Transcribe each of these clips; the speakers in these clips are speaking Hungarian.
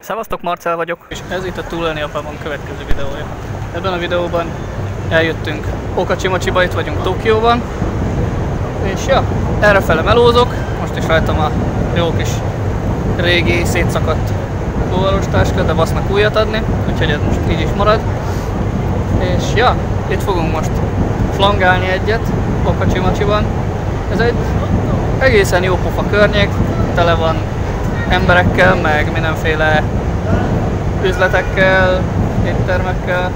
Szevasztok, Marcell vagyok, és ez itt a Túlélni Apában következő videója. Ebben a videóban eljöttünk Okachi-mochiba, itt vagyunk Tokióban. És ja, errefele melózok, most is rajtam a jó kis régi szétszakadt fuvaros táska, de basznak újat adni, úgyhogy ez most így is marad. És ja, itt fogunk most flangálni egyet Okachi-mochiban. Ez egy egészen jó pofa környék, tele van emberekkel, meg mindenféle üzletekkel, éttermekkel.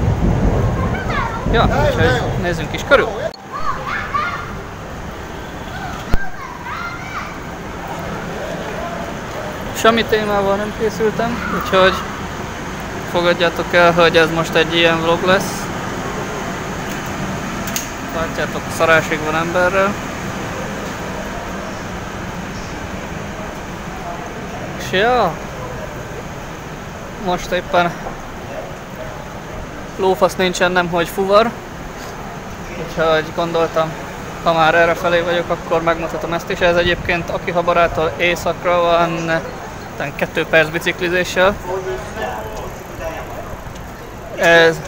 Ja, úgyhogy nézzünk is körül. Semmi témával nem készültem, úgyhogy fogadjátok el, hogy ez most egy ilyen vlog lesz. Látjátok, szarásig van emberrel. És ja, most éppen lófasz nincsen, nemhogy fuvar. Úgyhogy gondoltam, ha már errefelé vagyok, akkor megmutatom ezt is. Ez egyébként Akihabarától északra van 2 perc biciklizéssel. Ez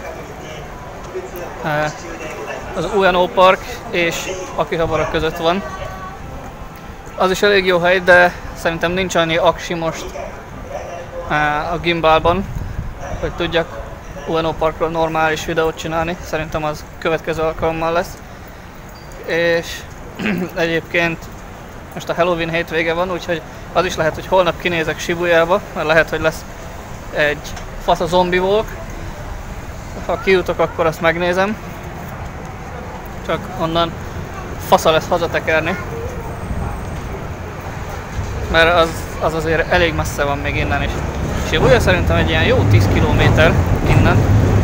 az Ueno Park és Akihabara között van. Az is elég jó hely, de szerintem nincs annyi aksi most a gimbalban, hogy tudjak Ueno Parkról normális videót csinálni. Szerintem az következő alkalommal lesz. És egyébként most a Halloween hétvége van, úgyhogy az is lehet, hogy holnap kinézek Shibuyába, mert lehet, hogy lesz egy fasz a zombi walk. Ha kijutok, akkor azt megnézem. Csak onnan fasza lesz hazatekerni. Mert az azért elég messze van még innen is. Shibuya szerintem egy ilyen jó 10 km innen.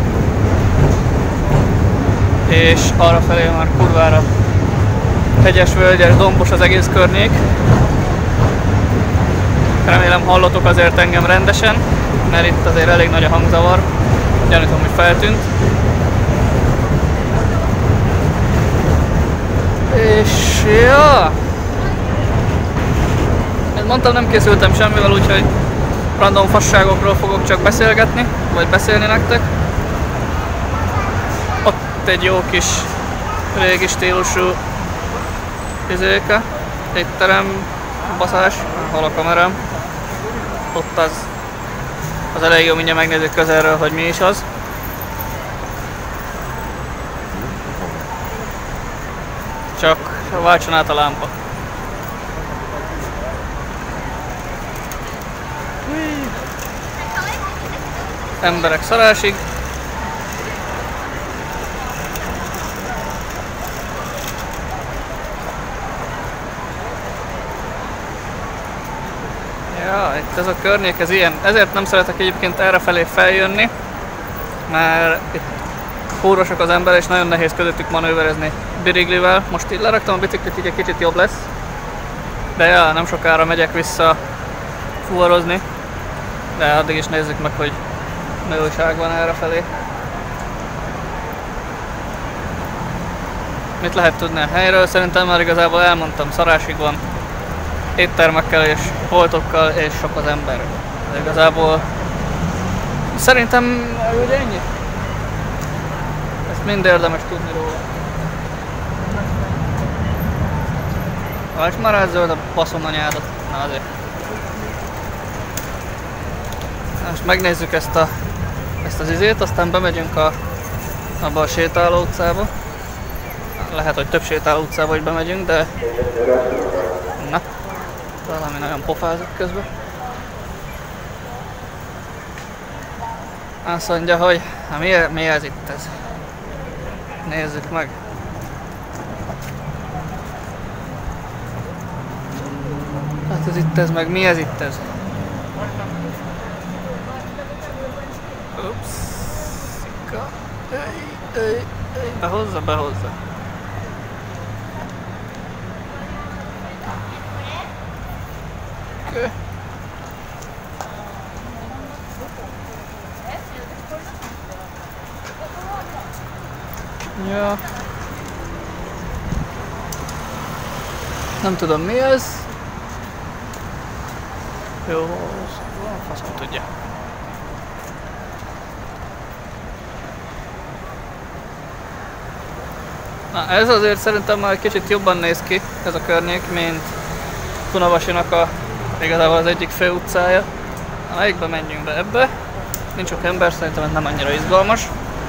És arrafelé már kurvára hegyes, völgyes, dombos az egész környék. Remélem hallotok azért engem rendesen, mert itt azért elég nagy a hangzavar. Gyanítom, hogy feltűnt. És ja, mondtam, nem készültem semmivel, úgyhogy random fasságokról fogok csak beszélgetni, vagy beszélni nektek. Ott egy jó kis régi stílusú izéke, étterem, baszás, hol a kamerám. Ott az elég jó, mindjárt megnézzük közelről, hogy mi is az. Csak váltson át a lámpa. Emberek szarásig. Ja, itt ez a környék, ez ilyen. Ezért nem szeretek egyébként errefelé feljönni, mert itt kúrosak az ember, és nagyon nehéz közöttük manőverezni biriglivel. Most így leraktam a biciklit, így egy kicsit jobb lesz. De ja, nem sokára megyek vissza fuvarozni. De addig is nézzük meg, hogy mi újság van errefelé. Mit lehet tudni a helyről? Szerintem már igazából elmondtam, szarásig van éttermekkel és boltokkal, és sok az ember. De igazából szerintem ugye ennyi. Ezt mind érdemes tudni róla. Vagy már ez zöld a baszom anyádat. Na azért. Most megnézzük ezt az izét, aztán bemegyünk abba a sétáló utcába. Lehet, hogy több sétáló utcába is bemegyünk, de na, valami nagyon pofázik közben. Azt mondja, hogy mi ez itt ez? Nézzük meg. Hát ez itt ez, meg mi ez itt ez? Ups. Behozza. Okay. Ja. Nem tudom mi ez. Jó, faszom tudja. Na, ez azért szerintem már egy kicsit jobban néz ki, ez a környék, mint Funavasinak igazából az egyik fő utcája. Melyikbe menjünk be ebbe? Nincs sok ember, szerintem ez nem annyira izgalmas.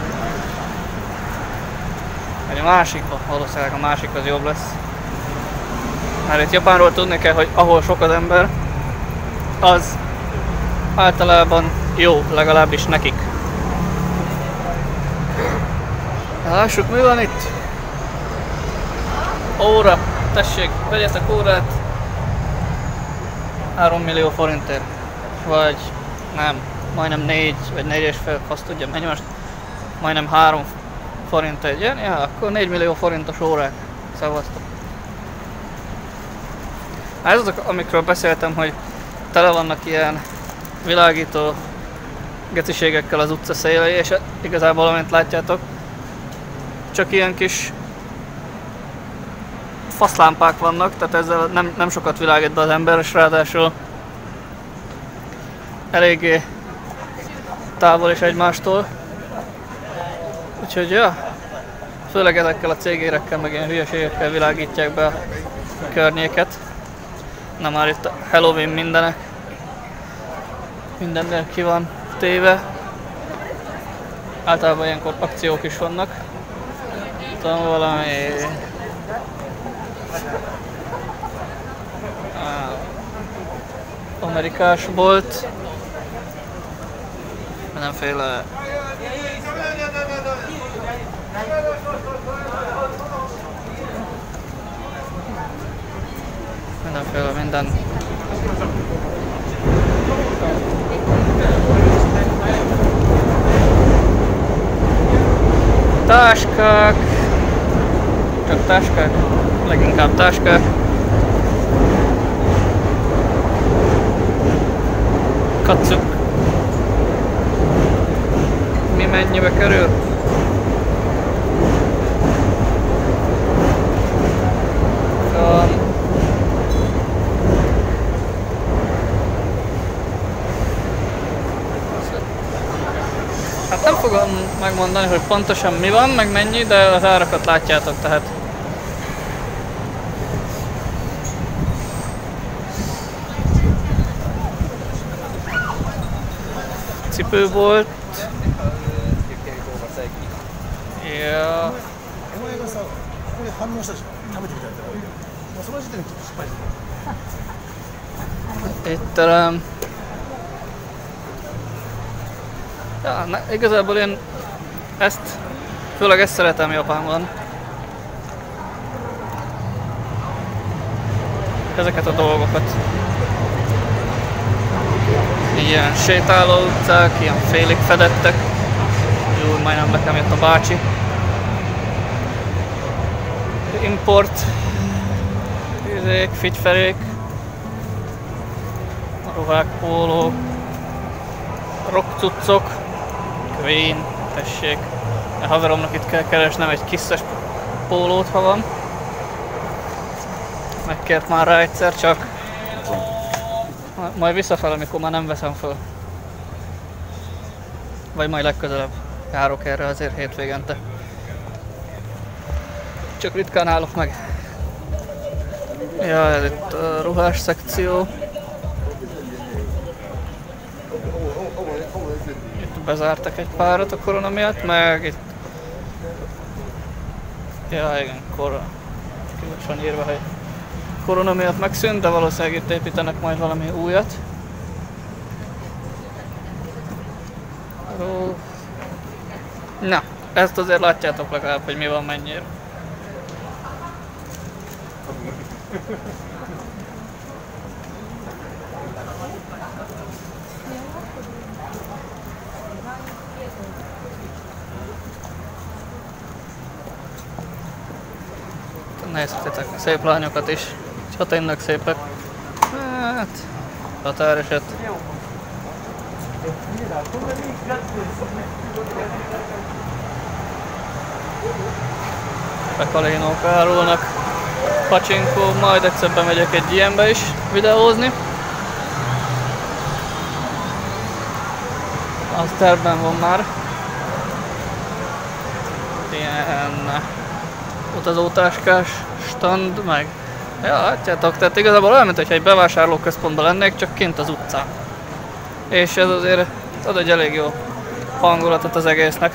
Vagy a másikba, valószínűleg a másik az jobb lesz. Mert itt Japánról tudni kell, hogy ahol sok az ember, az általában jó, legalábbis nekik. Lássuk, mi van itt? Óra, tessék, vegyetek órát 3 millió forintért. Vagy nem, majdnem 4 vagy 4,5, azt tudja, mennyi most? Majdnem 3 forint egy ilyen, ja, akkor 4 millió forintos órák. Szevasztok. Ez azok, amikről beszéltem, hogy tele vannak ilyen világító geciségekkel az utca szélei, és igazából amint látjátok, csak ilyen kis faszlámpák vannak, tehát ezzel nem sokat világít be az ember, és ráadásul eléggé távol is egymástól. Úgyhogy ja, főleg ezekkel a cégérekkel, meg ilyen hülyeségekkel világítják be a környéket. Na már itt a Halloween mindennél ki van téve. Általában ilyenkor akciók is vannak. Tudom, valami amerikás bolt, mindenféle minden táskák, csak táskák, leginkább táskák, katszuk. Mi mennyibe kerül? Hát nem fogom megmondani, hogy pontosan mi van, meg mennyi, de az árakat látjátok, tehát. Cipő volt. Ja. Étterem. Ja, igazából én főleg ezt szeretem Japánban. Ezeket a dolgokat. Ilyen sétáló utcák, ilyen félig fedettek. Jó, majdnem nekem jött a bácsi. Import. Izék, figyferék. Ruhák, pólók. Rockcuccok. Queen, tessék. A haveromnak itt kell keresnem egy kiszes pólót, ha van. Megkért már rá egyszer, csak majd visszafel, amikor már nem veszem föl. Vagy majd legközelebb járok erre azért hétvégente. Csak ritkán állok meg. Ja, ez itt a ruhás szekció. Itt bezártak egy párat a korona miatt, meg itt... Ja, igen, ki van írva, hogy korona miatt megszűnt, de valószínűleg itt építenek majd valami újat. Na, ezt azért látjátok legalább, hogy mi van mennyire. Nézhetek szép lányokat is, ha tényleg szépek. Hát, határeset. Pekalénók árulnak. Pacsinkó, majd egyszer bemegyek egy ilyenbe is videózni. az tervben van már. Ilyen utazótáskás stand, meg ja, látjátok, tehát igazából olyan, mintha egy bevásárlóközpontban lennék, csak kint az utcán. És ez azért ad egy elég jó hangulatot az egésznek.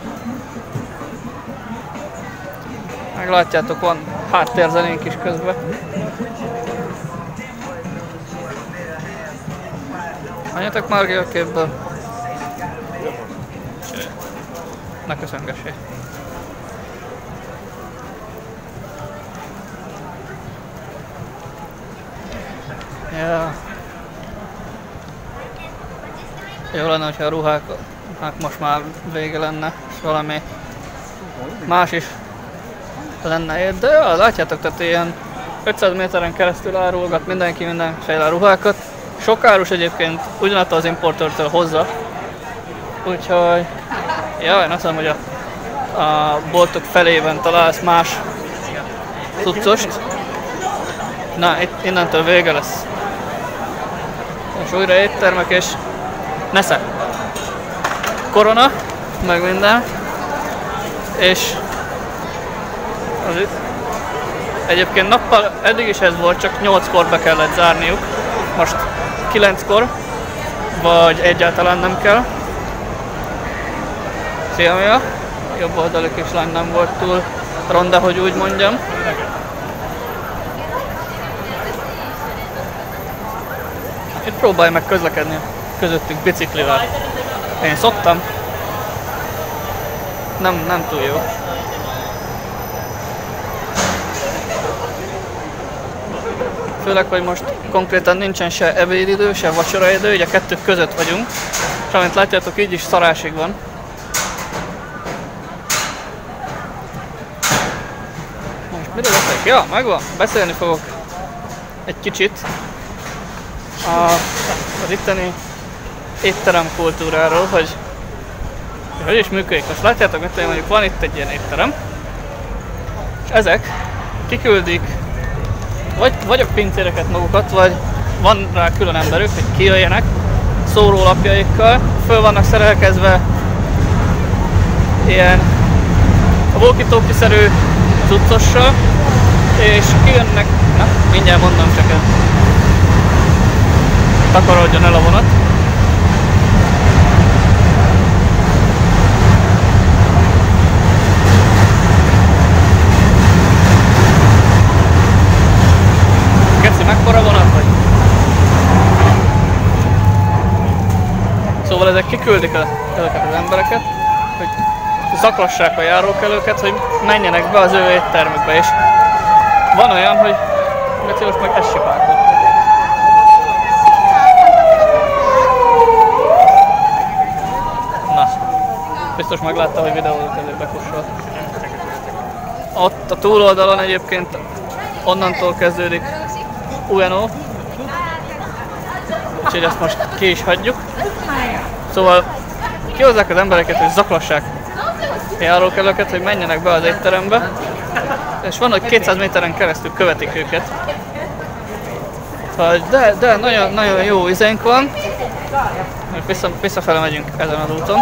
Meglátjátok, van háttérzenénk is közben. Menjetek már ki a képből. Ne köszöngessél. Ja. Jó lenne, hogyha a ruháknak most már vége lenne, és valami más is lenne. De ja, látjátok, tehát ilyen 500 méteren keresztül árulgat mindenki mindenféle ruhákat. Sok árus egyébként ugyanattól az importőrtől hozza. Úgyhogy ja, én azt mondom, hogy a boltok felében találsz más cuccost. Na, innentől vége lesz. És újra éttermek és nesze. Korona, meg minden. És az itt. Egyébként nappal eddig is ez volt, csak 8-kor be kellett zárniuk. Most 9-kor, vagy egyáltalán nem kell. Szia, Mia! Jobb oldali kislány nem volt túl ronda, hogy úgy mondjam. Itt próbálj meg közlekedni közöttük biciklivel. Én szoktam. Nem túl jó. Főleg, hogy most konkrétan nincsen se ebédidő, se vacsoraidő, ugye a kettő között vagyunk. És amint látjátok, így is szarásig van. Most mire leszek? Ja, megvan. Beszélni fogok egy kicsit az itteni étterem kultúráról, hogy is működik. Most látjátok, hogy mondjuk van itt egy ilyen étterem, és ezek kiküldik vagy a pincéreket magukat, vagy van rá külön emberük, hogy kijöjjenek szórólapjaikkal, föl vannak szerelkezve ilyen walkie-talkie-szerű cuccossal, és kijönnek, na, mindjárt mondom, csak ez takarodjon el a vonat. Geci, mekkora vonat vagy? Szóval ezek kiküldik ezeket az embereket, hogy zaklassák a járókelőket, hogy menjenek be az ő éttermükbe, és van olyan, hogy Geci most meg essipálkod. Biztos meglátta, hogy videózok, ezért bekussolt. Ott a túloldalon egyébként onnantól kezdődik Ueno. Úgyhogy ezt most ki is hagyjuk. Szóval kihozzák az embereket, hogy zaklassák a járókelőket, hogy menjenek be az étterembe. És van, hogy 200 méteren keresztül követik őket. De nagyon, nagyon jó izénk van. Visszafele megyünk ezen az úton.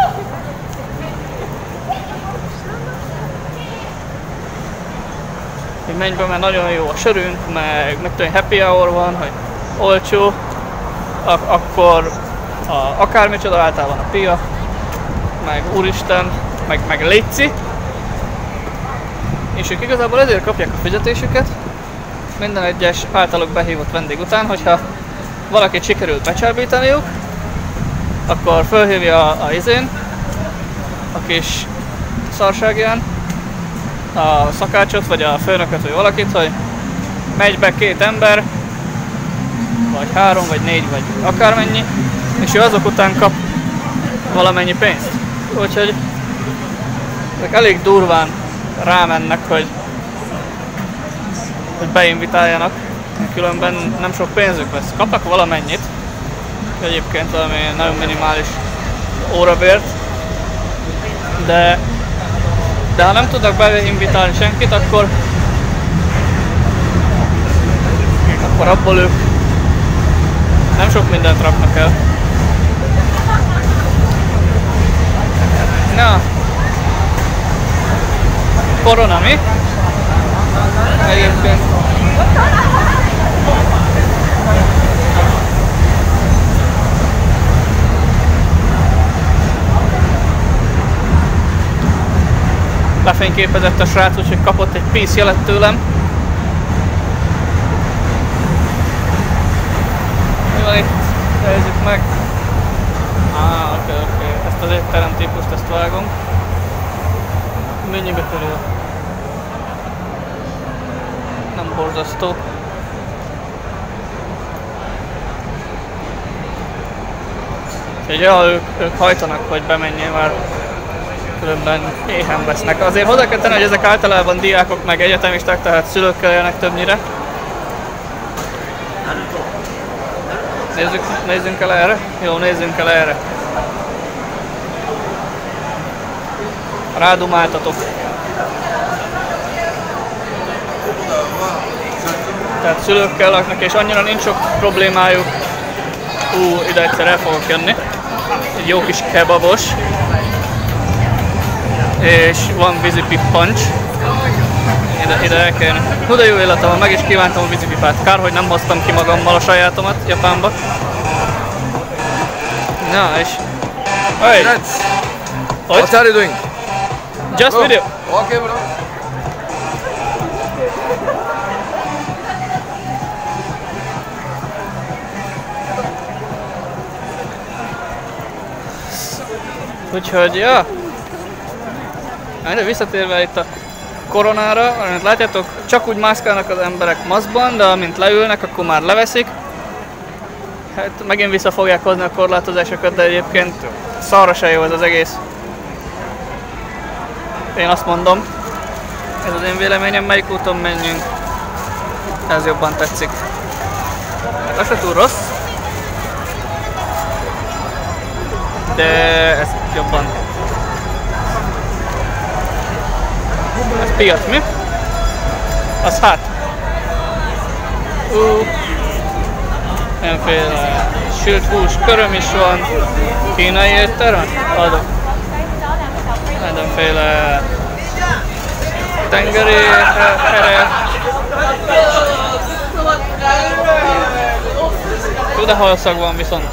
Hogy menj be, mert nagyon jó a sörünk, meg tudom, happy hour van, hogy olcsó, akkor akármicsoda, általában a pia, meg úristen, meg léci. És ők igazából ezért kapják a fizetésüket minden egyes általuk behívott vendég után, hogyha valakit sikerült becsábítaniuk, akkor fölhívja a kis szarságján a szakácsot, vagy a főnököt, vagy valakit, hogy megy be 2 ember, vagy 3, vagy 4, vagy akármennyi, és ő azok után kap valamennyi pénzt. Úgyhogy ezek elég durván rámennek, hogy beinvitáljanak, különben nem sok pénzük lesz. Kapnak valamennyit, egyébként valami nagyon minimális órabért, de ha nem tudnak beinvitálni senkit, akkor abból ők nem sok mindent raknak el. Korona, mi? Egyébként. Lefényképezett a srác, úgyhogy kapott egy peace jelet tőlem. Mi van itt? Nézzük meg. Oké. Ezt az étterem típust, ezt vágom. Mennyibe kerül? Nem borzasztó. Úgyhogy ja, ők hajtanak, hogy bemenjél, már különben éhen vesznek. Azért hozzá kell tenni, hogy ezek általában diákok meg egyetemisták, tehát szülőkkel élnek többnyire. Nézzünk el erre? Jó, nézzünk el erre. Rádumáltatok. Tehát szülőkkel laknak, és annyira nincs sok problémájuk. Ide egyszer el fogok jönni. Egy jó kis kebabos. És van vízipippancs. Ide el kell jönni. Hú, de jó élete van, meg is kívántam a vízipipát. Kár, hogy nem hoztam ki magammal a sajátomat Japánba. Na, és... Hey! What are you doing? Just video. Okay, bro. Úgyhogy, ja. De visszatérve itt a koronára, amint látjátok, csak úgy mászkálnak az emberek maszkban, de amint leülnek, akkor már leveszik. Hát megint vissza fogják hozni a korlátozásokat, de egyébként szarra se jó ez az egész. Én azt mondom, ez az én véleményem, melyik úton menjünk. Ez jobban tetszik. Hát az se túl rossz. De ez jobban. Ez piac, mi? Az hát. Mindenféle sült hús köröm is van. Kínai étterem? Adok. Mindenféle tengeri ere. Jó, de halszag van viszont.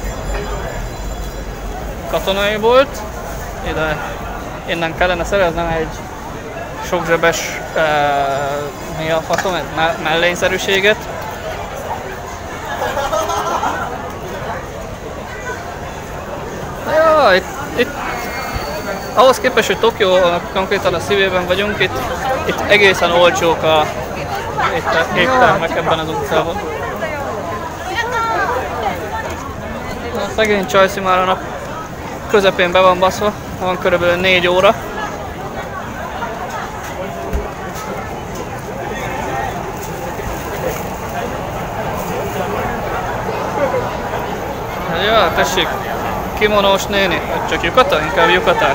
Katonai volt. Ide innen kellene szereznem egy sokzsebes mi a faszom, mellényszerűséget. Ja, itt ahhoz képest, hogy Tokió konkrétan a szívében vagyunk, itt egészen olcsók a éttermek ebben az utcában. A szegény csajszi már a nap közepén be van baszva, van körülbelül 4 óra. Ja, tessék, kimonós néni, vagy csak yukata? Inkább yukatás.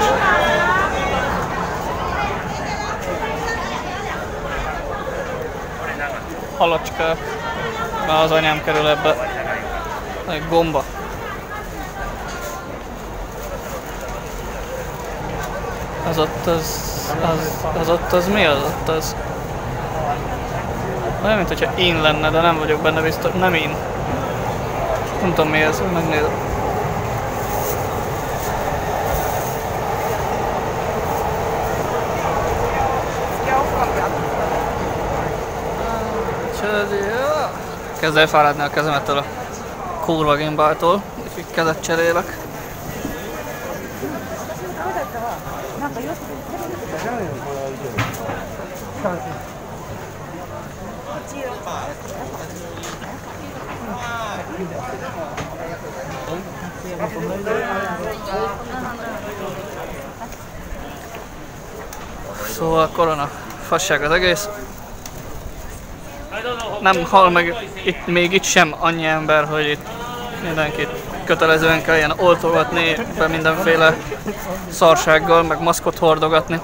Halacskák, már az anyám kerül ebbe. Egy gomba. Az ott az mi az ott az? Olyan, mint hogyha in lenne, de nem vagyok benne biztos, nem in. Nem tudom mi ez, megnézem. Kezd elfáradni a kezemettől a kurva gimbáltól, úgyhogy kezet cserélek. Szóval korona, fasság az egész. Nem hal meg még itt sem annyi ember, hogy itt mindenkit kötelezően kelljen oltogatni, be mindenféle szarsággal, meg maszkot hordogatni.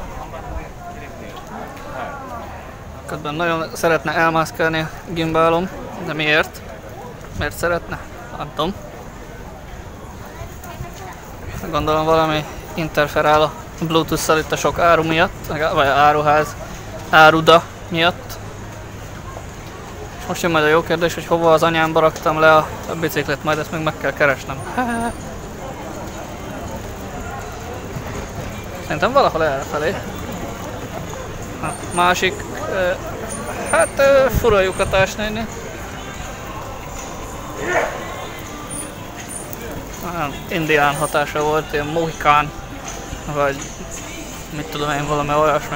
Közben nagyon szeretne elmászkálni a gimbálom, de miért? Miért szeretne? Nem tudom. Gondolom valami interferál a Bluetooth-szal itt a sok áru miatt, vagy áruház, áruda miatt. És most jön majd a jó kérdés, hogy hova az anyámba raktam le a biciklit, majd ezt még meg kell keresnem. Szerintem valahol errefelé. Másik, hát fura lyukatás néni. Indián hatása volt, ilyen mohikán, vagy mit tudom én, valami olyasmi.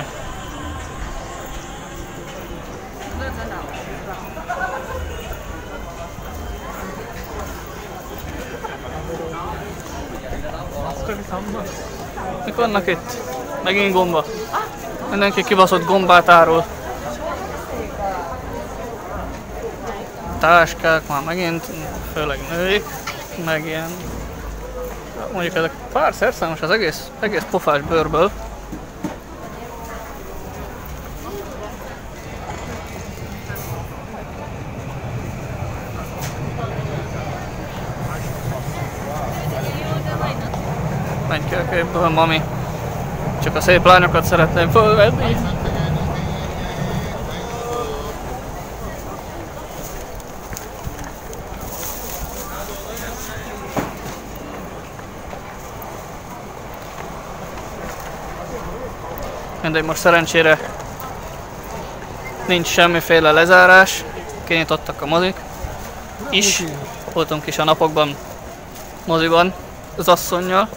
Mik vannak itt? Megint gomba. Mindenki kibaszott gombát árul. Táskák már megint, főleg nőik, meg ilyen. Mondjuk ezek pár szerszámos az egész pofás bőrből. Menj ki a képből, mami. Csak a szép lányokat szeretném fölvenni. Mindegy, most szerencsére nincs semmiféle lezárás, kinyitottak a mozik is. Voltunk is a napokban moziban az asszonnyal.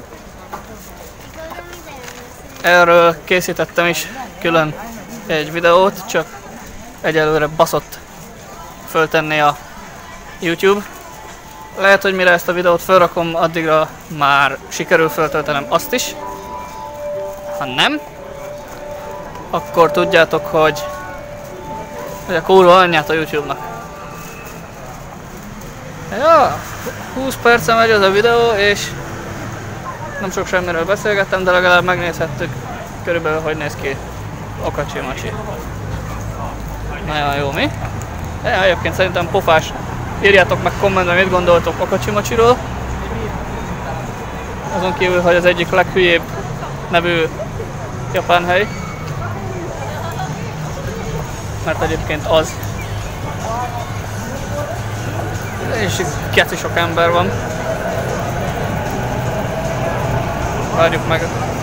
Erről készítettem is külön egy videót, csak egyelőre baszott föltenni a YouTube. Lehet, hogy mire ezt a videót felrakom, addigra már sikerül föltöltenem azt is. Ha nem, akkor tudjátok, hogy a kurva anyját a YouTube-nak. Ja, 20 percen megy az a videó, és nem sok semmiről beszélgettem, de legalább megnézhettük körülbelül, hogy néz ki Okacsi Macsi. Nagyon jó, mi? Ja, egyébként szerintem pofás. Írjátok meg kommentben, mit gondoltok Okacsi Macsiról. Azon kívül, hogy az egyik leghülyébb nevű japán hely. Mert egyébként az. És keci sok ember van. Várjuk meg.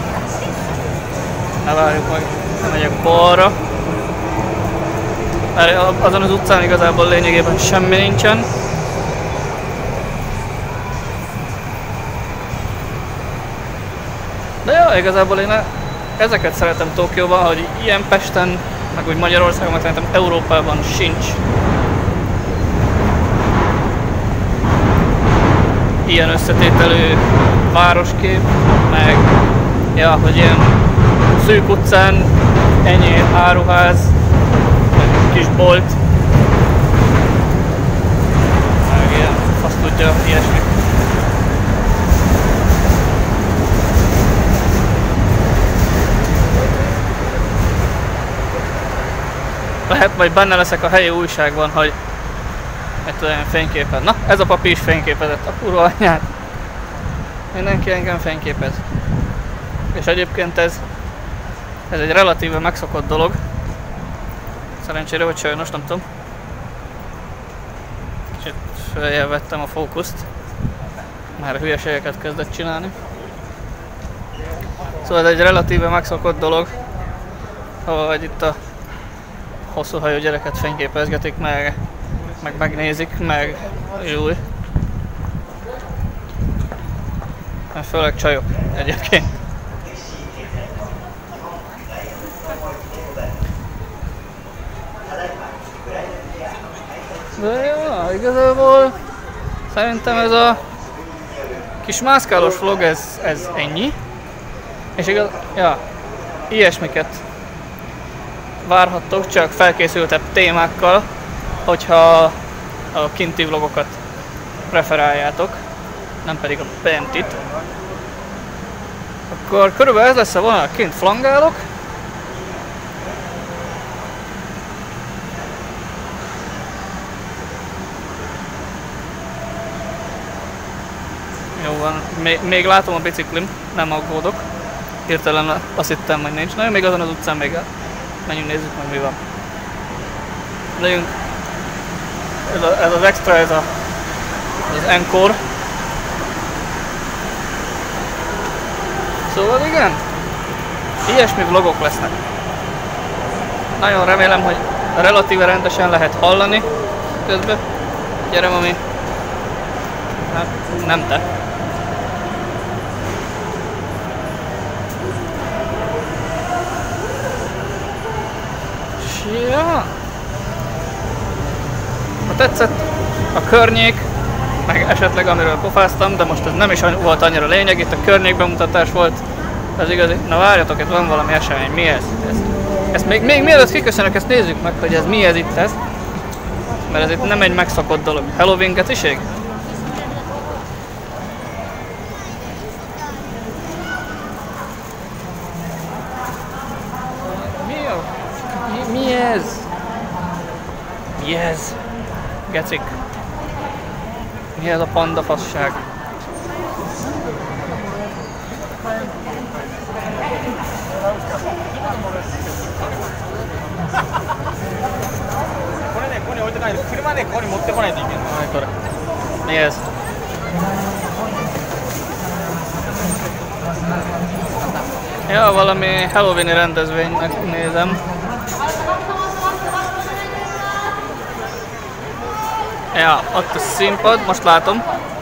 Ne várjuk meg. Nem megyek balra. Mert azon az utcán igazából lényegében semmi nincsen. De jó, igazából én ezeket szeretem Tokióban, hogy ilyen Pesten, meg úgy Magyarországon, meg szerintem Európában sincs ilyen összetételű városkép, meg ja, hogy ilyen szűk utcán ennyi áruház, meg kis bolt, meg ilyen, azt tudja, ilyesmi. Lehet majd benne leszek a helyi újságban, hogy egy olyan fényképet. Na, ez a papi is fényképezett, a kurva anyját. Mindenki engem fényképez. És egyébként ez egy relatíve megszokott dolog. Szerencsére, vagy sajnos, nem tudom. Kicsit feljel vettem a fókuszt. Már hülyeségeket kezdett csinálni. Szóval ez egy relatíve megszokott dolog, hogy itt a hosszú hajú gyereket fényképezgetik, meg megnézik, meg új. Főleg csajok egyébként. De jó, igazából szerintem ez a kis mászkálós vlog, ez ennyi. És igaz, ja, ilyesmiket várhattok, csak felkészültebb témákkal, hogyha a kinti vlogokat preferáljátok, nem pedig a bentit. Akkor körülbelül ez lesz a vonal, kint flangálok. Jó van, még látom a biciklim, nem aggódok. Hirtelen azt hittem, hogy nincs. Na, még azon az utcán még menjünk, nézzük meg mi van. Legyünk. Ez az extra, ez az Encore. Szóval igen, ilyesmi vlogok lesznek. Nagyon remélem, hogy relatíve rendesen lehet hallani közben. Gyere, mami. Hát nem te. Ja. Ha tetszett a környék, meg esetleg amiről pofáztam, de most ez nem is volt annyira lényeg, itt a környékbemutatás volt, ez igazi. Na várjatok, itt van valami esemény, mi ez? Ezt még mielőtt kiköszönök, ezt nézzük meg, hogy ez mi ez itt ez. Mert ez itt nem egy megszokott dolog. Halloween getiség? Mi ez? Mi ez? Gecik. Mi ez a panda fasság? Mi ez? Ja, valami Halloween-i rendezvénynek nézem. Ja, ott a színpad, most látom.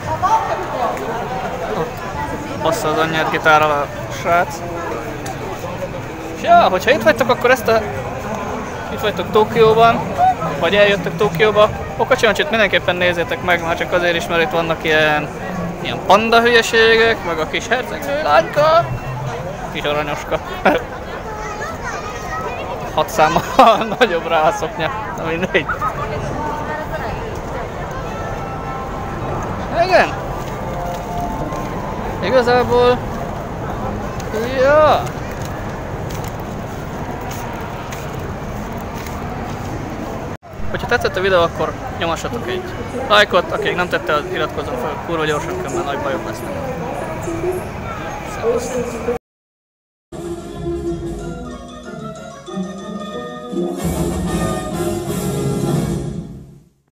Ott bassza az anyját gitárral a srác. És ja, hogyha itt vagytok, akkor itt vagytok Tokióban, vagy eljöttek Tokióba, akkor Csivancsit mindenképpen nézzétek meg, már csak azért is, mert itt vannak ilyen panda hülyeségek, meg a kis hercegnő lányka, kis aranyoska. 6 számmal nagyobb rá a szoknya, na mindegy. Igen. Igazából... Ja. Hogyha tetszett a videó, akkor nyomassatok egy lájkot, akik nem tette, az iratkozzon fel, kurva gyorsan, különben nagy bajok lesznek. Szevasztok.